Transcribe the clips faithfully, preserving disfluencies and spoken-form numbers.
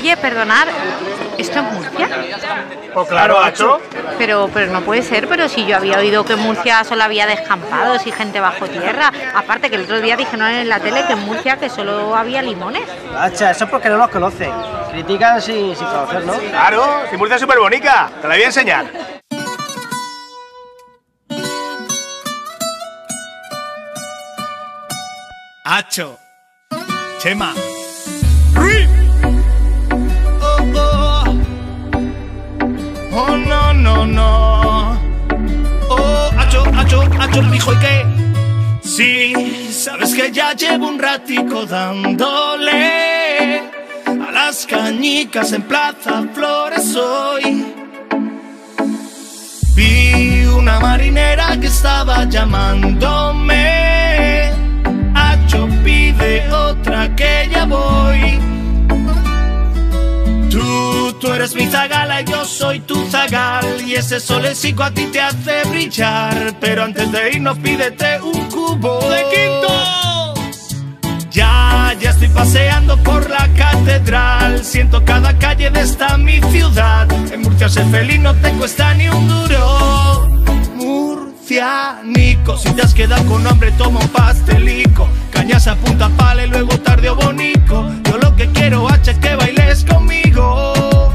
Oye, perdonad, ¿esto es Murcia? Pues claro, Acho. Pero, pero no puede ser, pero si yo había oído que en Murcia solo había descampados y gente bajo tierra. Aparte que el otro día dijeron en la tele que en Murcia que solo había limones. Hacha, eso es porque no los conocen. Critican sin, sin conocer, ¿no? Claro, si Murcia es súper bonita. Te la voy a enseñar. Acho, Chema, Rui. Oh, oh. Oh, no, no, no. Oh, Acho, Acho, Acho, pijo, ¿y qué? Sí, sabes que ya llevo un ratico dándole a las cañicas en Plaza Flores hoy. Vi una marinera que estaba llamándome. Acho, pide otra que ya voy. Tú, tú eres mi zagala y yo soy tu zagal. Y ese solecito a ti te hace brillar. Pero antes de irnos pídete un cubo de quinto. Ya, ya estoy paseando por la catedral. Siento cada calle de esta mi ciudad. En Murcia ser feliz no te cuesta ni un duro. Murcianico, si te has quedado con hambre toma un pastelico. Cañas a punta pala y luego tarde o bonico. Yo lo que quiero, H, es que bailes conmigo.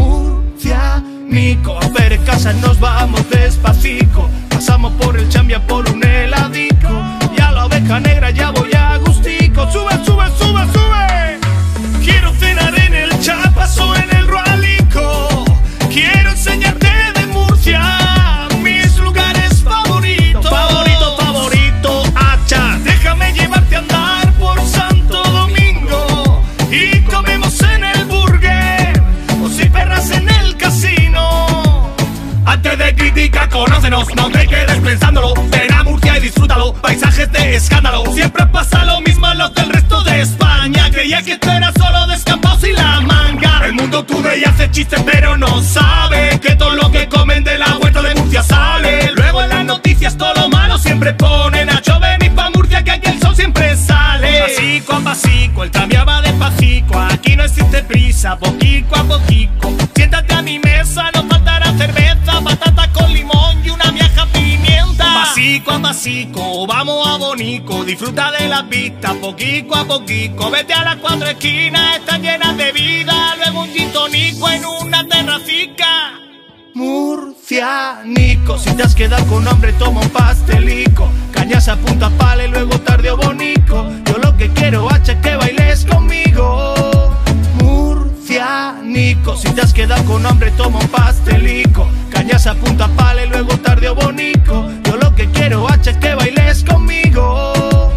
Murcianico, a ver en casa nos vamos despacito. Pasamos por el Chambia por un heladico. Y a la Oveja Negra ya voy a gustico. Sube, sube, sube, sube. Quiero cenar en el Chapas o en el Rualico. Quiero enseñarte de Murcia mis lugares favoritos. Favorito, favorito, Hacha. Déjame llevarte a andar por Santo Domingo. Y comemos en el Burger. O si perras en el casino. Antes de criticar, conócenos, no te quedes pensándolo. Ven a Murcia y disfrútalo, paisajes de escándalo. Siempre pasa lo mismo a los del resto de España. Creía que esto era solo descampados y la manga. El mundo Today hace chistes pero no sabe que todo lo que comen de la huerta de Murcia sale. Luego en las noticias todo lo malo siempre ponen a chover y pa' Murcia que aquí el sol siempre sale. Pasico a pasico, el cambio va despacito. Aquí no existe prisa, poquito a poquito. Siéntate a mi mesa, no faltará cerveza, patata con limón y una vieja pimienta. Pasico a pasico, vamos a Bonico. Disfruta de la pista, poquito a poquito. Vete a las cuatro esquinas, están llenas de vida. Luego un gin tonico en una terracica. Murcianico, si te has quedado con hambre toma un pastelico. Cañas a punta pala y luego tarde o bonico. Yo lo que quiero, H, es que bailes conmigo. Murcianico, si te has quedado con hambre toma un pastelico. Cañas a punta pala y luego tarde o bonico. Yo lo que quiero, H, es que bailes conmigo.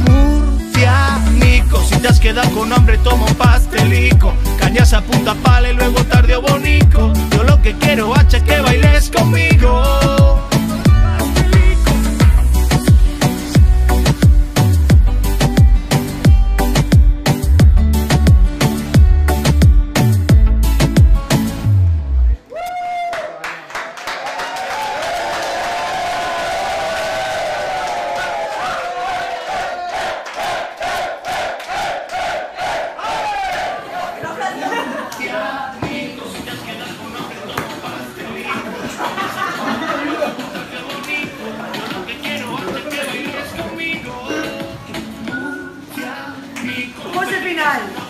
Murcianico, si te has quedado con hambre toma un pastelico. Cañas a punta pala y luego tarde o bonico. Yo lo que quiero, H, es que bailes conmigo. Pose final.